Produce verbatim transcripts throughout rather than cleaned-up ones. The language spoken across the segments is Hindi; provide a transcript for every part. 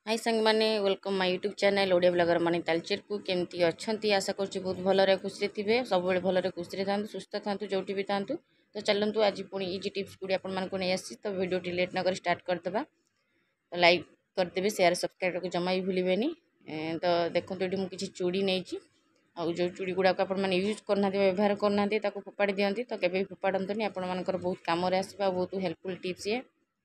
हाय संग माने welcome my YouTube channel Odia blogger Mani Talcher को केमती अच्छी आशा कर बहुत भलरे खुशी थे सब भलरे खुशी था सुस्थ था जो भी था। तो चलतु आज पुणी इजी टिप्स गुड़ी आपको नहीं आसी तो वीडियो लेट नक स्टार्ट करदे तो लाइक करदे शेयर सब्सक्राइब को जमा भी भूलें। तो देखो ये मुझे चूड़ी नहीं आउ जो चूड़ी गुड़ाक आपने यूज करना व्यवहार करना फोपाड़ी दिखती तो केवे फोपाड़तनी आपर बहुत कम आसवा बहुत हेल्पफुल टिप्स ये।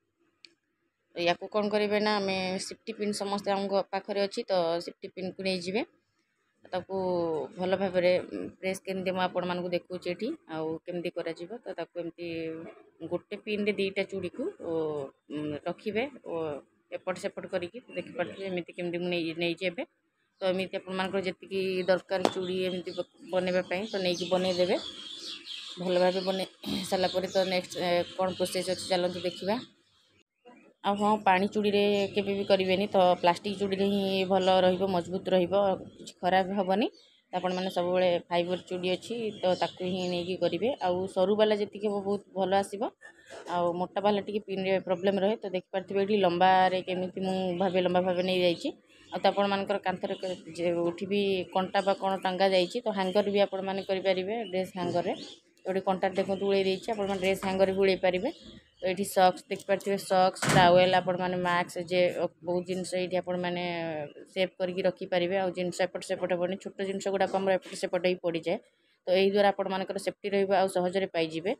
तो या कौन करेंगे ना आम सेफ्टी पिन समस्त आम पाखे अच्छी तो सेफ्टी पिन को नहीं जाए ताकू भल भाव प्रेस केमती मुझे देखूँ ये आमती करमती गोटे पिन रे दीटा चूड़ी को रखिए एपट सेपट करके देखिपे एमती केमती मुझे तो एमती आपंकर जी दरकार चूड़ी एमती बनवाई तो नहीं बनईदे भल भाव बन सारापर तो नेक्स्ट कौन प्रोसेस अच्छी चलते देखा। आ हाँ पानी चूड़ी रे केबे भी करेंगे तो प्लास्टिक चूड़ी रे ही भल रहिबो मजबूत रहिबो कुछ खराब हेनी आपण मैंने सब फाइबर चूड़ी अच्छी तो ताकू ही नहीं करेंगे आउ सरू वाला जी हम बहुत भल आसो आ मोटा वाला टी पिन रे प्रोब्लेम रहे तो देखिपे ये लंबा केमी भाव लंबा भाव नहीं जाइए आ तो आपर कांथर उठी भी कंटा बा कौन टांगा जाइए तो हैंगर भी आपण मैंने करेंगे ड्रेस हैंगर गोटे कंटा देखो उड़े देती आप ड्रेस हैंगर भी उड़े पारे। तो ये सक्स देखिपे सक्स टावेल आपण मैंने मास्क जे बहुत जिनस ये मैंने सेव करके रखिपारे आ जिन एपट सेपट हेनी छोट जिनस गुड़ाक एपट सेपट ही पड़ जाए तो यही द्वारा आपर सेफ्टी रहजे पाइबे।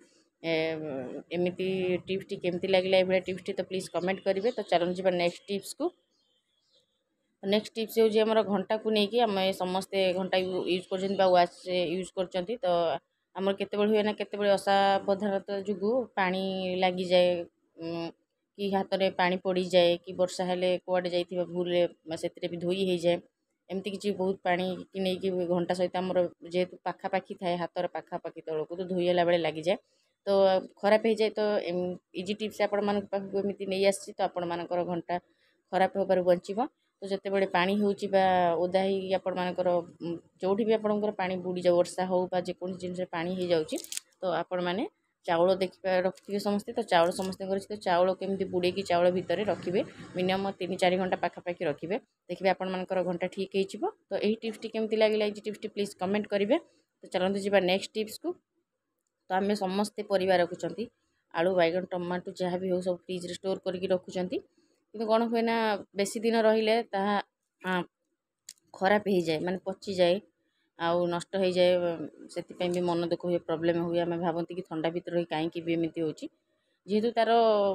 एमती टिप्स टी केमती लगे ये टिप्स टी तो प्लीज कमेंट करेंगे। तो चलन जी नेक्स्ट टिप्स को नेक्स्ट टिप्स होमर घंटा को लेकिन आम समस्ते घंटा यूज कर वाच यूज कर तो आमर केत हुए ना केत असावधानता जो पानी लगी जाए कि हाथ में पानी पड़ जाए कि वर्षा हेले कुआड़े जाइए भूल से भी धोई हो जाए एमती किसी बहुत पानी कि नहीं कि घंटा सहित आमर जेहेतु पाखापाखी थाए हाथर पाखापाखी तौक तो धोईला बेले लगी जाए तो खराब हो जाए तो इजी टिप्स आपण एमती नहीं आसी तो आपण मानकर घंटा खराब होबार बचब। तो जिते बड़े पानी होची बा ओदा ही आपर जो भी आपंकर पानी बुड़ी जाए वर्षा हो जेको जिन पानी हो जाऊँगी तो आपण मैंने चाउल देखिए रखिए समस्ते तो चाउल समस्ते तो चाउल केमती बुड़े की चाउल भितर रखिए मिनिमम तीन चार घंटा पाखापाखि रखिए देखिए आपर घंटा ठीक हो। तो यही टिप्स टी केमती लगे ये टिप्स टी प्लीज कमेंट करेंगे। तो चलते जी नेक्स्ट टिप्स को तो आम समस्ते परिवार रखुंट आलू बैगन टमाटो जहाँ भी हो सब फ्रिज स्टोर करके रखुंट कि कौन हुए ना बेसी दिन रहिले हाँ खराब हो जाए माने पची जाए आउ नष्ट हो जाए से भी मन दुख हुए प्रोब्लेम हुए आम भावती कि थंडा भर रही कहीं भी एमती हो जेहेतु तार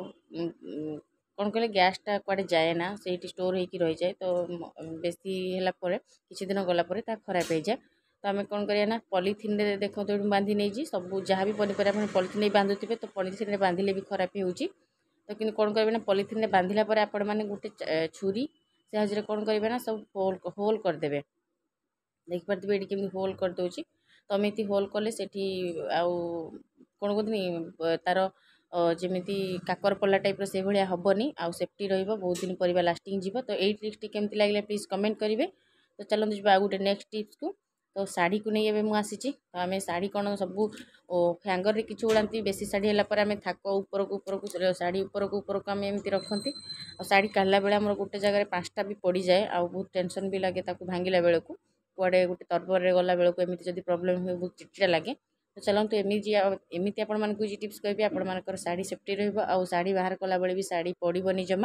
कौन कहले गैसटा कुआड़े जाए ना से स्टोर होकर रही जाए तो बेसी है किसी दिन गलापर खराब हो जाए तो आम कौन करा पॉलीथिन रे देखो तो बांधि नहीं सब जहाँ भी पनीपरिया पॉलीथिन बांधुवे तो पॉलीथिन बांधिले भी खराब हो तो कि कौन करेंगे ना पॉलीथिन बांधिला पर आपण मैंने गोटे छुरी से हाजिर कौन करेंगे ना सब होल होल करदे देखिपे ये केमी होल करदे तो एमती होल कले से आउ कौन कहते तार जमीती काकर पल्ला टाइप से भाया हेनी आउ सेफ्टी बहुत दिन पर लास्टिंग जीव। तो यही टिप्स टी केमती लगे प्लीज कमेंट करेंगे। तो चलते जी गोटे नेक्स्ट टिप्स को तो शाढ़ी को नहीं एवं मुझे तो आम शाढ़ी कौन सब हैंगर रे किसी उड़ाती बेसी शाढ़ी है आम थाक ऊपर को ऊपर को शाढ़ी ऊपर को ऊपर को आम एमती रखती और शाढ़ी काढ़ला बेले आम गोटे जगह पाँचटा भी पड़ जाए आ बहुत टेंशन भी लगे भांगिला बेलू कुआड़े गोटे तरबर गला बेलू एमती जब प्रोब्लेम हुए बहुत चिड़चिड़ा लगे। तो चलते एमती एमती आपण टिप्स कहि आपर शाढ़ी सेफ्टी रहा शाढ़ी बाहर कला बेले भी शाढ़ी पड़ोनी जमा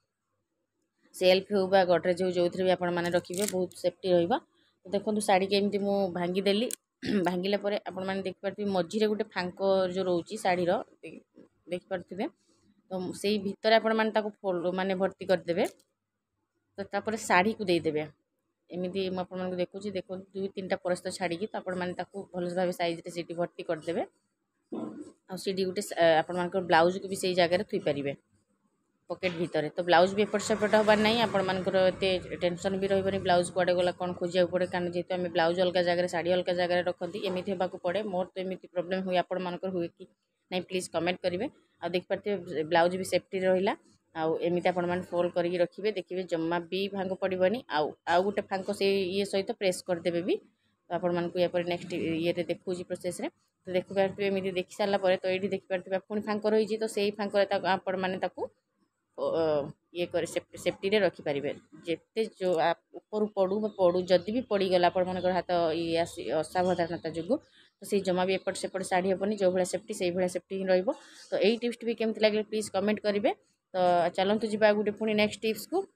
सेल्फ हो गडरेज हो जो भी आपण रखिए बहुत सेफ्टी रहा। तो देखो शाढ़ी के एमती मुझे भांगीदेली भांगिला आपण मैंने देखिपे मझीरे गोटे फांक जो रोचे शाढ़ीर देखिपे तो से भितर आपण मैंने माने भर्ती करदे तो तापर शाढ़ी को देदेवे एमती मुझे देखुची देखो दुई तीन टा परस्त छाड़ी तो आपण मैंने भल भाव सैज्रे से भर्ती करदे आड़ी गोटे आपण ब्लाउज को भी सही जगह थी पारे पकेट भितर तो ब्लाउज भी एपट सेपट हबार ना आपर एत टेंशन भी रही ब्लाउज कुआड़े गला कौन खोजा पड़े कारण जेहतु आम ब्लाउज अलग जगह शाढ़ी अलग जगह रखती एमती होगा पड़े मोर तो एमती प्रोब्लेम हुए आपर हुए कि नहीं प्लीज कमेंट करेंगे आ देखिपे ब्लाउज भी सेफ्टी रहा आउ एमती आपण मैंने फोल्ड करके रखिए देखिए जमा भी भांग पड़ोनी आउ आउ गोटे फांक से ये सहित प्रेस करदे भी तो आपण मानक नेक्स्ट ये देखूँ प्रोसेस रे तो देखिपे एमती देखी सारापर तो ये देखिपे पुणी फांक रही तो से फांक आपण मैंने ये कर सेफ्टी रे रखी पारिबे जेते जो ऊपर पड़ू पड़ू जदि भी पड़गला आप हाथ ये असावधानता जो तो से जमा भी एपट सेपट साड़ी हेनी जो भाया सेफ्टी से भाया सेफ्टी ही रही। तो यही टिप्स भी केमती लगे प्लीज कमेंट करेंगे। तो चलतु जी गोटे पुणी नेक्स्ट टिप्स को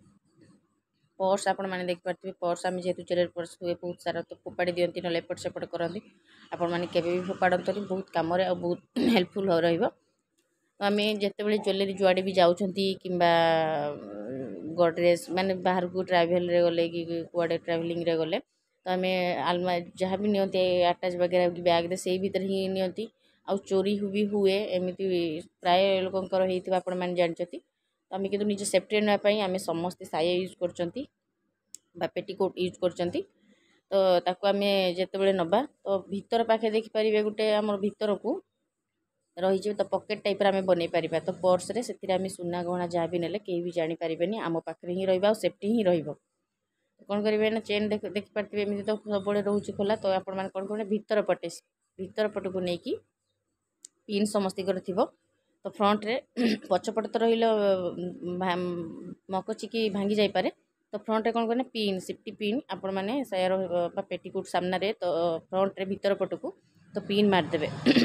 पर्स आपण मैंने देखिपे पर्स आम जेहतु चेयर पर्स हुए बहुत सारा तो फोपाड़ी दिखती ना एपट सेपट करती आपण मैंने केवे भी फोपाड़ती बहुत कम बहुत हेल्पफुल हो रही। आम जिते ज्वेलरी जुआड़े भी जाऊँ कि गडरेज माने बाहर को ट्राभेल गले कि कुआड़े ट्राभेलिंग गले तो आम आलमा जहाँ भी नियंती आटाच वगैरह बैग से भीतर ही नियंती आउ चोरी भी हुए एमती प्राय लोकंर होता आपण मैंने जानते। तो आम कितु निज सेफ्टी नापी आम समस्ते साया यूज कर पेटीकोट यूज कर तो ताको आम जिते नवा तो भीतर पाखे देखिपारे गोटे आम भीतर को रही तो पकेट टाइप आम बन पार तो पर्स रे से सुना गहना जहाँ भी नेले कहीं भी जानीपारे आम पाखे ही रहा सेफ्टी ही रही। कौन करेंगे ना चेन देख देखिपारे एमती तो सब रोचे खोला तो आपण मैंने कौन करेंगे भीतर पटे भीतर पट को लेकिन पिन समस्त थी तो फ्रंट रे पछपट तो रहा मकचिकी भांगी जापे तो फ्रंट रे कौन करना पिन सेफ्टी पिन आपण मैंने सायर पेटीकोट सामने तो फ्रंट रे भीतर पट को तो पिन मारदेवे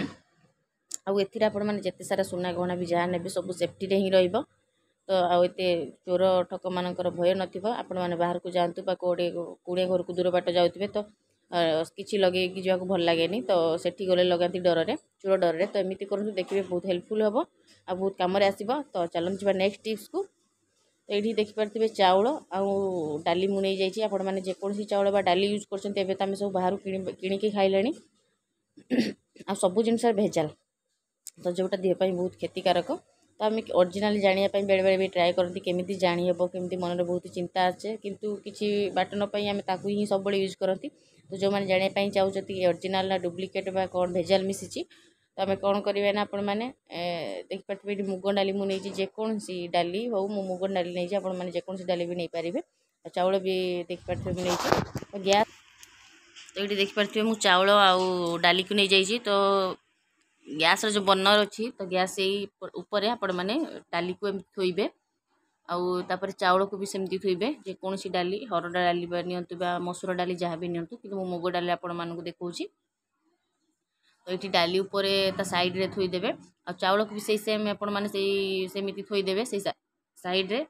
आउ एथिरे आपण मैंने जिते सारा सुना गहना भी जहाँ ने सब सेफ्टी रे ही रहिबो। तो आते चोर ठक मानकर भय नथिबो आपण मैंने बाहर को जातु कौड़े कूड़े घर को दूर बाट जाऊे तो किसी लगे जावाक भल लगे तो सेठी गले लगाती डर रे चोर डर रे तो एमती करूँ देखिए बहुत हेल्पफुल हम आ बहुत कम आसो। तो चलते जा नेक्स्ट टिप्स को ये देखिपारे चाउल आउ डाली मुझे जाइए आपण मैंने जेकोसी चाउल बा डाली यूज कर सब बाहर किणिकी खाइले आ सब जिन भेजाल तो जोटा देहपाई बहुत क्षतिकारक। तो आम ओरिजिनल जानापी बेले बेले भी ट्राए करती केमी जाणी हे केमी मन में बहुत चिंता आसे किंतु किसी बाट नपाई आम ताकू ही सब यूज करती। तो जो मैंने जानापी चाहते ओरिजिनल ना डुप्लिकेट बा कौन भेजाल मिसी तो आम कौन करें ना आपण मैंने देखिपारे मुग डाली मुझे जेकोसी डाली हो मुग डाली नहीं आप जेकोसी डाली भी नहीं पारे चाउल भी देखिपारे नहीं गैस तो ये देखिपारे मुझे चाउल आउ डाली को नहीं जाइए तो गैस जो बर्नर अच्छी तो गैस ऊपर आपण मैंने डाली को एम थोइबे आउ तापर चाउल को भी सेमती थोइबे जेकोसी डाली हरड़ डाली नियंतु बा मसूर डाली जहाँ भी नियंतु कि मुग डाली आपण मानक देखौछि तो ये डाली उपर ता साइड रे थोइदेबे आ चाउल को भी सही सेम आपण माने सही सेमिति थोइदेबे सही साइड रे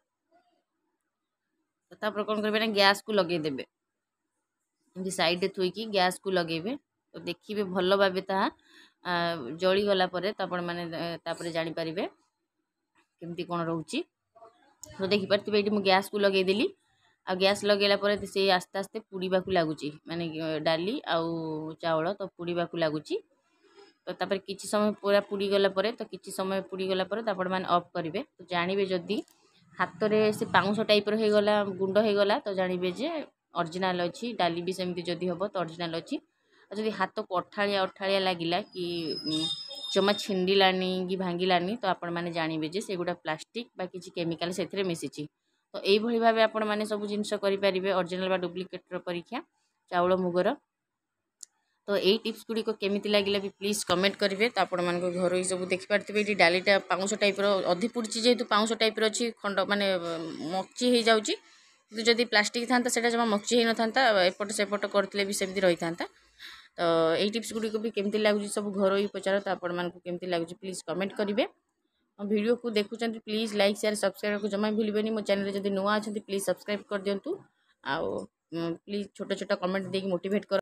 तापर कौन करेंगे ना गैस को लगे देबे एमती साइड रे थोइकी गैस को लगेबे तो देखिए भल भावे ता जली गला परे तो आपण माने तापर जानि परिबे केमती कोन रहउची। तो देखि परथिबे एटी मु गैस को लगे देली आ गैस लगेला परे से आस्ते आस्ते पुड़ीबा को लागुची माने डाली आउ चाउल तो पुड़ीबा को लागुची तो तापर किछि समय पूरा पुड़ी गला परे तो किछि समय पुड़ी गला परे तो आपण माने ऑफ करिवे तो जानिबे जदी हाथ रे से पाउंस टाइप रो हे गला गुंड हे गला तो जानिबे जे ओरिजिनल अछि डाली भी सेमती जदी हबो तो ओरिजिनल अछि। जदि हाथ को अठाड़िया अठाड़िया लगिला कि जमा छिंडिलानी कि भांगिलानी तो आपण मैंने जानवे जे से गोटा प्लास्टिक बा किसी केमिकल से मिसिची। तो यही भाव आपण मैंने सब जिनस करेंगे ओरिजिनल बा डुप्लिकेट परीक्षा चाउल मुगर। तो यही टिप्स गुड़िक केमी लगे भी प्लीज कमेंट करेंगे। तो आपण मान घर ही सब देखिपारे ये डालीटा पाउंस टाइप अधी पुड़ी जेहतु पाउंस टाइप अच्छी खंड माने मक्ची हो जाऊँगी कि जदि प्लास्टिक था से जमा मक्ची हो न था एपट सेपट करते भी सेमती रही था। तो यही टिप्स गुड़िक भी केमती लगुच सब घर उपचार तो आपण मानक केमती लगुच प्लीज कमेंट करेंगे। वीडियो को देखुं प्लीज लाइक शेयर सब्सक्राइब को जमा भूलें। मो चैनल जब नुआ अच्छा प्लीज सब्सक्राइब कर दिंतु आउ प्लीज छोटा छोटा कमेंट देके मोटिवेट कर।